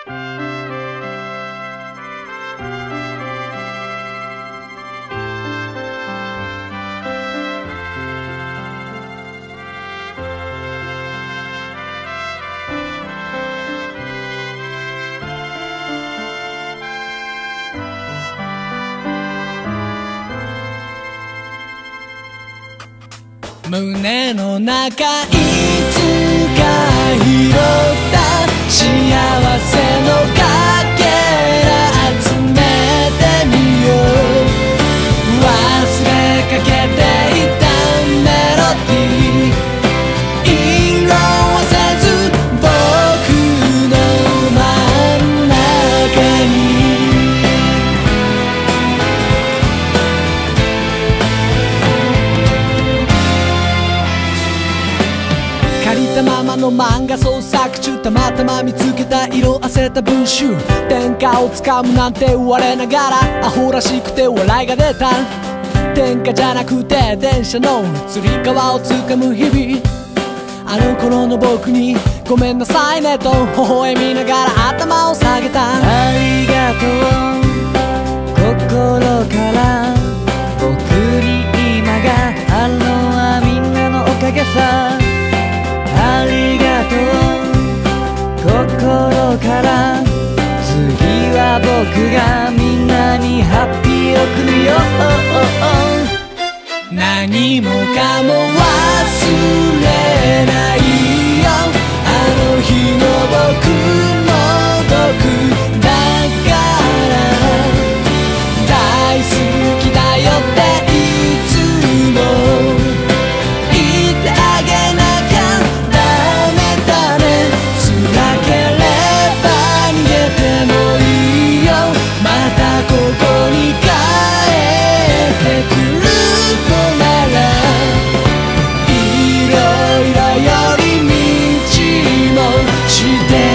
胸の中いつか拾った幸せのかけら集めてみよう。忘れかけていたメロディー色あせず僕の真ん中に借りたままの漫画創作中、たまたま見つけた色あせた文集、天下をつかむなんて言われながらアホらしくて笑いが出た。天下じゃなくて電車のつり革をつかむ日々、あの頃の僕にごめんなさいねと微笑みながら頭を下げた。 ありがとう心から僕に今があるのはみんなのおかげさ。ありがとう心から次は僕がみんなにハッピーを送るよ。 何もかも忘れないよ、あの日の僕の毒だから大好きだよっていつも言ってあげなきゃダメだね。辛ければ逃げてもいいよ、またここに帰ってくるのならいろいろ寄り道もして